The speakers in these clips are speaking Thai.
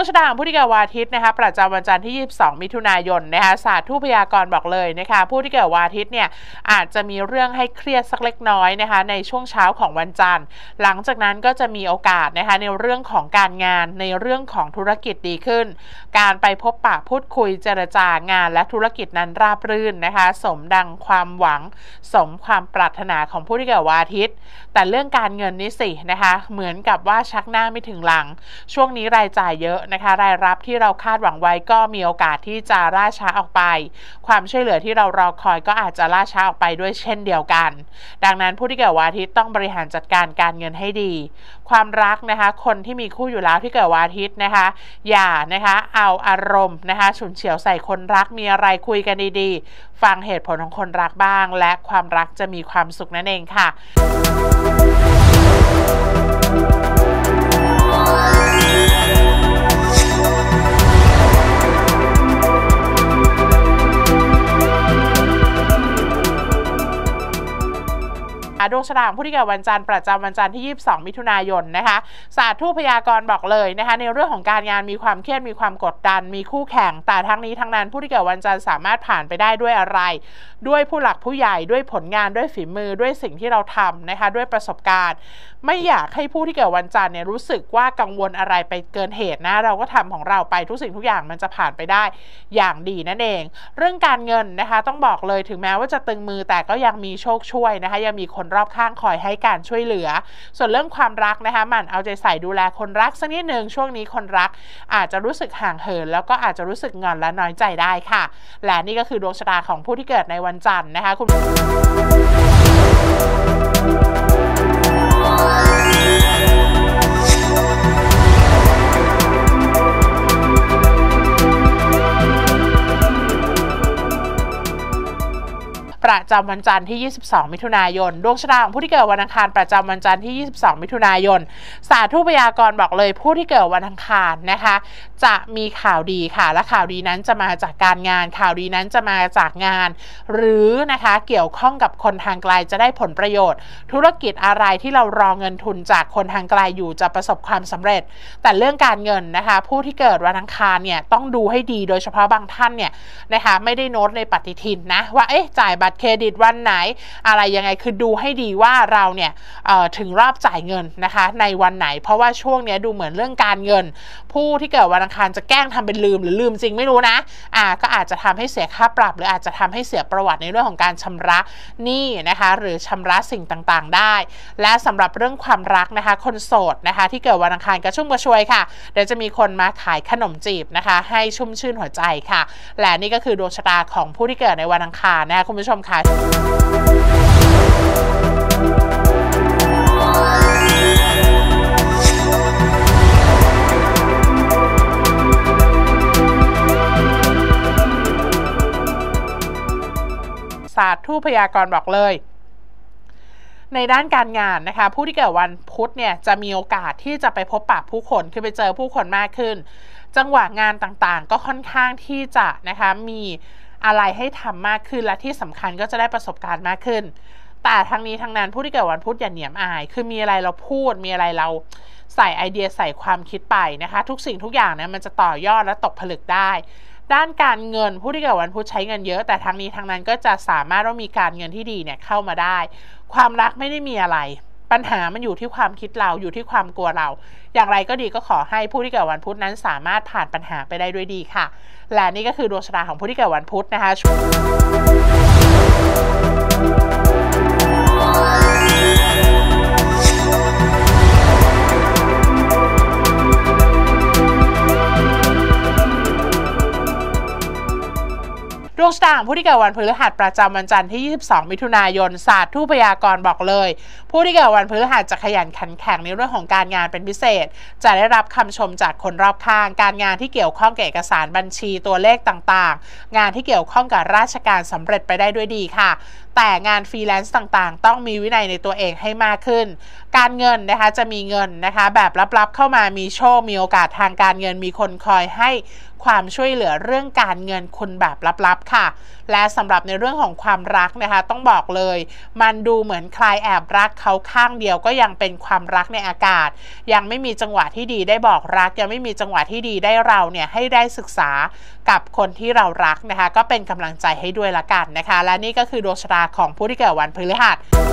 ชะตาของผู้ที่เกิดวันอาทิตย์นะคะประจำวันจันทร์ที่22มิถุนายนนะคะศาสตร์ทูตพยากรณ์บอกเลยนะคะผู้ที่เกิดวันอาทิตย์เนี่ยอาจจะมีเรื่องให้เครียดสักเล็กน้อยนะคะในช่วงเช้าของวันจันทร์หลังจากนั้นก็จะมีโอกาสนะคะในเรื่องของการงานในเรื่องของธุรกิจดีขึ้นการไปพบปะพูดคุยเจรจางานและธุรกิจนั้นราบรื่นนะคะสมดังความหวังสมความปรารถนาของผู้ที่เกิดวันอาทิตย์แต่เรื่องการเงินนี่สินะคะเหมือนกับว่าชักหน้าไม่ถึงหลังช่วงนี้รายจ่ายเยอะนะคะรายรับที่เราคาดหวังไว้ก็มีโอกาสที่จะล่าช้าออกไปความช่วยเหลือที่เรารอคอยก็อาจจะล่าช้าออกไปด้วยเช่นเดียวกันดังนั้นผู้ที่เกิดวันอาทิตย์ต้องบริหารจัดการการเงินให้ดีความรักนะคะคนที่มีคู่อยู่แล้วที่เกิดวันอาทิตย์นะคะอย่านะคะเอาอารมณ์นะคะฉุนเฉียวใส่คนรักมีอะไรคุยกันดีๆฟังเหตุผลของคนรักบ้างและความรักจะมีความสุขนั่นเองค่ะดวงชะตาของผู้ที่เกิดวันจันทร์ประจำวันจันทร์ที่22มิถุนายนนะคะศาสตร์ทูตพยากรณ์บอกเลยนะคะในเรื่องของการงานมีความเครียดมีความกดดันมีคู่แข่งแต่ทั้งนี้ทั้งนั้นผู้ที่เกิดวันจันทร์สามารถผ่านไปได้ด้วยอะไรด้วยผู้หลักผู้ใหญ่ด้วยผลงานด้วยฝีมือด้วยสิ่งที่เราทำนะคะด้วยประสบการณ์ไม่อยากให้ผู้ที่เกิดวันจันทร์เนี่ยรู้สึกว่ากังวลอะไรไปเกินเหตุนะเราก็ทำของเราไปทุกสิ่งทุกอย่างมันจะผ่านไปได้อย่างดีนั่นเองเรื่องการเงินนะคะต้องบอกเลยถึงแม้ว่าจะตึงมือแต่ก็ยังมีโชคช่วยนะคะยังมีคนรอบข้างคอยให้การช่วยเหลือส่วนเรื่องความรักนะคะมันเอาใจใส่ดูแลคนรักสักนิดนึงช่วงนี้คนรักอาจจะรู้สึกห่างเหินแล้วก็อาจจะรู้สึกงอนและน้อยใจได้ค่ะและนี่ก็คือดวงชะตาของผู้ที่เกิดในวันจันทร์นะคะคุณประจำวันจันทร์ที่22มิถุนายนดวงชะตาของผู้ที่เกิดวันอังคารประจำวันจันทร์ที่22มิถุนายนศาสตร์ทูตพยากรณ์บอกเลยผู้ที่เกิดวันอังคารนะคะจะมีข่าวดีค่ะและข่าวดีนั้นจะมาจากการงานข่าวดีนั้นจะมาจากงานหรือนะคะเกี่ยวข้องกับคนทางไกลจะได้ผลประโยชน์ธุรกิจอะไรที่เรารอเงินทุนจากคนทางไกลอยู่จะประสบความสำเร็จแต่เรื่องการเงินนะคะผู้ที่เกิดวันอังคารเนี่ยต้องดูให้ดีโดยเฉพาะบางท่านเนี่ยนะคะไม่ได้โน้ตในปฏิทินนะว่าจ่ายบัตรเครดิตวันไหนอะไรยังไงคือดูให้ดีว่าเราเนี่ยถึงรอบจ่ายเงินนะคะในวันไหนเพราะว่าช่วงนี้ดูเหมือนเรื่องการเงินผู้ที่เกิดวันอังคารจะแกล้งทำเป็นลืมหรือลืมจริงไม่รู้นะก็อาจจะทำให้เสียค่าปรับหรืออาจจะทำให้เสียประวัติในเรื่องของการชำระหนี้นะคะหรือชำระสิ่งต่างๆได้และสำหรับเรื่องความรักนะคะคนโสดนะคะที่เกิดวันอังคารกระชุ่มกระชวยค่ะเดี๋ยวจะมีคนมาขายขนมจีบนะคะให้ชุ่มชื่นหัวใจค่ะและนี่ก็คือดวงชะตาของผู้ที่เกิดในวันอังคารนะคะคุณผู้ชมค่ะศาสตร์ทูตพยากรณ์บอกเลยในด้านการงานนะคะผู้ที่เกิดวันพุธเนี่ยจะมีโอกาสที่จะไปพบปะผู้คนคือไปเจอผู้คนมากขึ้นจังหวะงานต่างๆก็ค่อนข้างที่จะนะคะมีอะไรให้ทำมากขึ้นและที่สำคัญก็จะได้ประสบการณ์มากขึ้นแต่ทั้งนี้ทั้งนั้นผู้ที่เกิดวันพุธอย่าเหนียมอายคือมีอะไรเราพูดมีอะไรเราใส่ไอเดียใส่ความคิดไปนะคะทุกสิ่งทุกอย่างเนี่ยมันจะต่อยอดและตกผลึกได้ด้านการเงินผู้ที่เกิดวันพุธใช้เงินเยอะแต่ทั้งนี้ทั้งนั้นก็จะสามารถว่ามีการเงินที่ดีเนี่ยเข้ามาได้ความรักไม่ได้มีอะไรปัญหามันอยู่ที่ความคิดเราอยู่ที่ความกลัวเราอย่างไรก็ดีก็ขอให้ผู้ที่เกิดวันพุธนั้นสามารถผ่านปัญหาไปได้ด้วยดีค่ะและนี่ก็คือดวงชะตาของผู้ที่เกิดวันพุธนะคะดวงชะตาของผู้ที่เกิดวันพฤหัสประจำวันจันทร์ที่22มิถุนายนศาสตร์ทูตพยากรณ์บอกเลยผู้ที่เกิดวันพฤหัสจะขยันขันแข็งในเรื่องของการงานเป็นพิเศษจะได้รับคำชมจากคนรอบข้างการงานที่เกี่ยวข้องกับเอกสารบัญชีตัวเลขต่างๆงานที่เกี่ยวข้องกับราชการสำเร็จไปได้ด้วยดีค่ะแต่งานฟรีแลนซ์ต่างๆต้องมีวินัยในตัวเองให้มากขึ้นการเงินนะคะจะมีเงินนะคะแบบลับๆเข้ามามีโชคมีโอกาสทางการเงินมีคนคอยให้ความช่วยเหลือเรื่องการเงินคุณแบบลับๆค่ะและสำหรับในเรื่องของความรักนะคะต้องบอกเลยมันดูเหมือนใครแอบรักเขาข้างเดียวก็ยังเป็นความรักในอากาศยังไม่มีจังหวะที่ดีได้บอกรักยังไม่มีจังหวะที่ดีได้เราเนี่ยให้ได้ศึกษากับคนที่เรารักนะคะก็เป็นกำลังใจให้ด้วยละกันนะคะและนี่ก็คือดวงชะตาของผู้ที่เกิดวันพฤหัส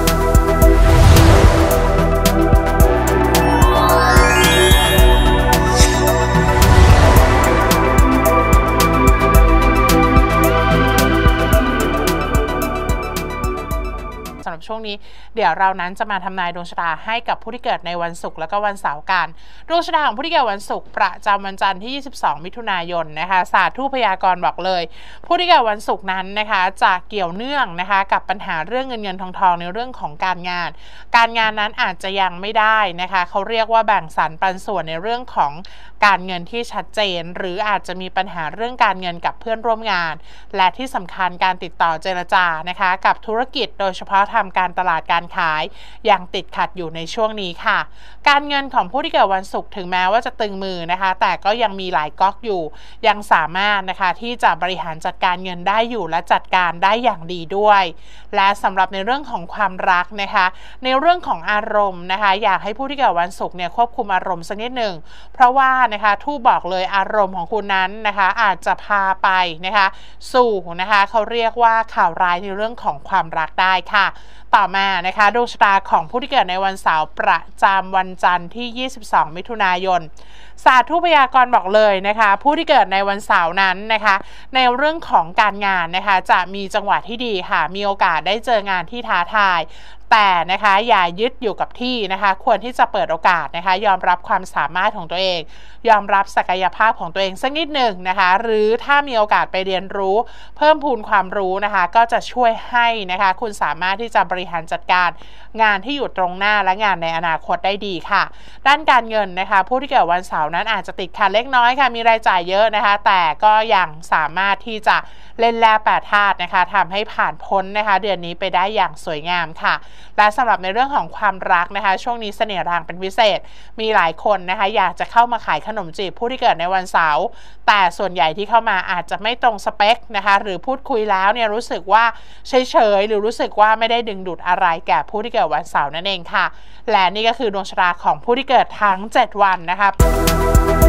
สำหรับช่วงนี้เดี๋ยวเรานั้นจะมาทำนายดวงชะตาให้กับผู้ที่เกิดในวันศุกร์และก็วันเสาร์กันดวงชะตาของผู้ที่เกิดวันศุกร์ประจำวันจันทร์ที่22มิถุนายนนะคะศาสตร์ทูปพยากรณ์บอกเลยผู้ที่เกิดวันศุกร์นั้นนะคะจะเกี่ยวเนื่องนะคะกับปัญหาเรื่องเงินทองในเรื่องของการงานนั้นอาจจะยังไม่ได้นะคะเขาเรียกว่าแบ่งสรรปันส่วนในเรื่องของการเงินที่ชัดเจนหรืออาจจะมีปัญหาเรื่องการเงินกับเพื่อนร่วมงานและที่สำคัญการติดต่อเจรจานะคะกับธุรกิจโดยเฉพาะทำการตลาดการขายยังติดขัดอยู่ในช่วงนี้ค่ะการเงินของผู้ที่เกิดวันศุกร์ถึงแม้ว่าจะตึงมือนะคะแต่ก็ยังมีหลายก๊อกอยู่ยังสามารถนะคะที่จะบริหารจัดการเงินได้อยู่และจัดการได้อย่างดีด้วยและสำหรับในเรื่องของความรักนะคะในเรื่องของอารมณ์นะคะอยากให้ผู้ที่เกิดวันศุกร์เนี่ยควบคุมอารมณ์สักนิดหนึ่งเพราะว่านะคะทู่บอกเลยอารมณ์ของคุณนั้นนะคะอาจจะพาไปนะคะสู่นะคะเขาเรียกว่าข่าวร้ายในเรื่องของความรักได้ค่ะต่อมานะคะดวงชะตาของผู้ที่เกิดในวันเสาร์ประจำวันจันทร์ที่22มิถุนายนศาสตร์ทูปพยากรณ์บอกเลยนะคะผู้ที่เกิดในวันเสาร์นั้นนะคะในเรื่องของการงานนะคะจะมีจังหวะที่ดีค่ะมีโอกาสได้เจองานที่ท้าทายแต่นะคะอย่ายึดอยู่กับที่นะคะควรที่จะเปิดโอกาสนะคะยอมรับความสามารถของตัวเองยอมรับศักยภาพของตัวเองสักนิดหนึ่งนะคะหรือถ้ามีโอกาสไปเรียนรู้เพิ่มพูนความรู้นะคะก็จะช่วยให้นะคะคุณสามารถที่จะบริหารจัดการงานที่อยู่ตรงหน้าและงานในอนาคตได้ดีค่ะด้านการเงินนะคะผู้ที่เกิดวันเสาร์นั้นอาจจะติดขัดเล็กน้อยค่ะมีรายจ่ายเยอะนะคะแต่ก็ยังสามารถที่จะเล่นแร่แปรธาตุนะคะทำให้ผ่านพ้นนะคะเดือนนี้ไปได้อย่างสวยงามค่ะและสำหรับในเรื่องของความรักนะคะช่วงนี้เสน่ห์แรงเป็นพิเศษมีหลายคนนะคะอยากจะเข้ามาขายขนมจีบผู้ที่เกิดในวันเสาร์แต่ส่วนใหญ่ที่เข้ามาอาจจะไม่ตรงสเปคนะคะหรือพูดคุยแล้วเนี่ยรู้สึกว่าเฉยๆหรือรู้สึกว่าไม่ได้ดึงดูดอะไรแก่ผู้ที่เกิดวันเสาร์นั่นเองค่ะและนี่ก็คือดวงชะตาของผู้ที่เกิดทั้ง7วันนะคะ